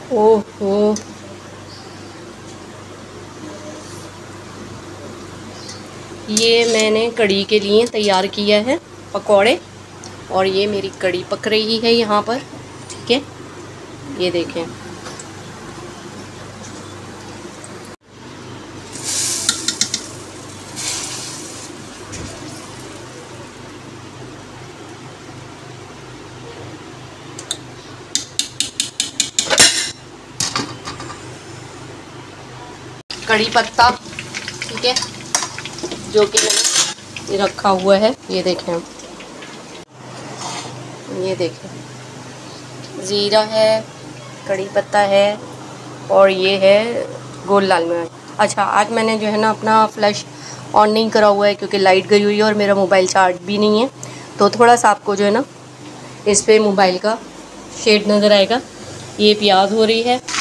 ओहो, ये मैंने कढ़ी के लिए तैयार किया है पकौड़े, और ये मेरी कढ़ी पक रही है यहाँ पर। ठीक है, ये देखें। कढ़ी पत्ता, ठीक है, जो कि मैंने रखा हुआ है, ये देखें। ये देखें, ज़ीरा है, कढ़ी पत्ता है, और ये है गोल लाल मिर्च। अच्छा, आज मैंने जो है ना अपना फ्लैश ऑन नहीं करा हुआ है क्योंकि लाइट गई हुई है और मेरा मोबाइल चार्ज भी नहीं है, तो थोड़ा सा आपको जो है ना इस पे मोबाइल का शेड नज़र आएगा। ये प्याज हो रही है,